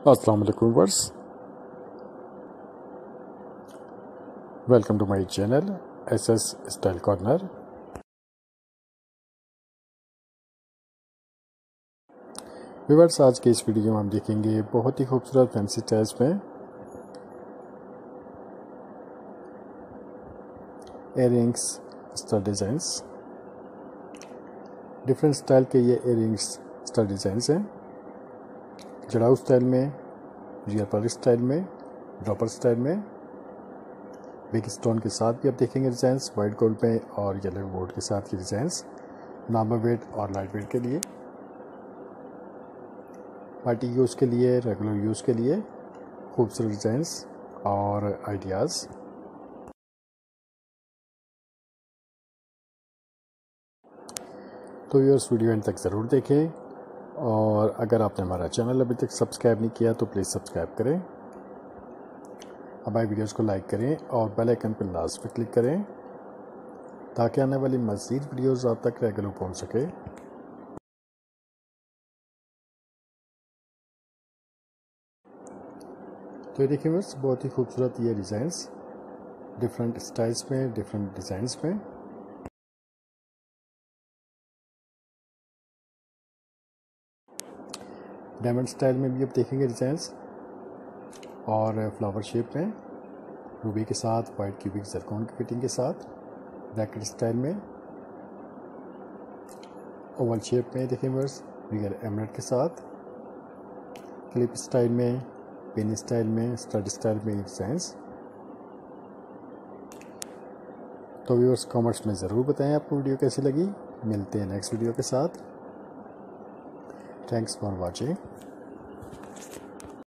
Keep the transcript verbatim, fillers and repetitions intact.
अस्सलाम वालेकुम वर्स, welcome to my channel S S style corner. Viewers, आज के इस वीडियो में हम देखेंगे बहुत ही खूबसूरत फैंसी स्टाइल्स में earrings style designs. Different style के ये इयररिंग्स स्टाइल डिज़ाइंस हैं। जड़ाऊ स्टाइल में, रियल पर्ल स्टाइल में, ड्रॉपर स्टाइल में, बिग स्टोन के साथ भी आप देखेंगे डिज़ाइंस, वाइट गोल्ड में और येलो गोल्ड के साथ की डिज़ाइंस नॉर्मल वेट और लाइट वेट के लिए, पार्टी यूज़ के लिए, रेगुलर यूज़ के लिए खूबसूरत डिज़ाइंस और आइडियाज़। तो व्यूअर्स, वीडियो एंड तक ज़रूर देखें और अगर आपने हमारा चैनल अभी तक सब्सक्राइब नहीं किया तो प्लीज़ सब्सक्राइब करें। हमारे वीडियोस को लाइक करें और बेल आइकन पर लास्ट पे क्लिक करें ताकि आने वाली मज़ीद वीडियोस आप तक रेगुलर पहुंच सके। तो ये देखिए बस, बहुत ही खूबसूरत ये डिज़ाइंस डिफरेंट स्टाइल्स में, डिफरेंट डिज़ाइंस में। डायमंड स्टाइल में भी आप देखेंगे डिज़ाइंस और फ्लावर शेप में, रूबी के साथ, वाइट क्यूबिक जरकॉन की फिटिंग के साथ, ब्रैकेट स्टाइल में, ओवल शेप में देखें बस, रियल एमराल्ड के साथ, क्लिप स्टाइल में, पिन स्टाइल में, स्टड स्टाइल में डिज़ाइंस। तो व्यूअर्स, कमेंट्स में ज़रूर बताएं आपको वीडियो कैसी लगी। मिलते हैं नेक्स्ट वीडियो के साथ। Thanks for watching.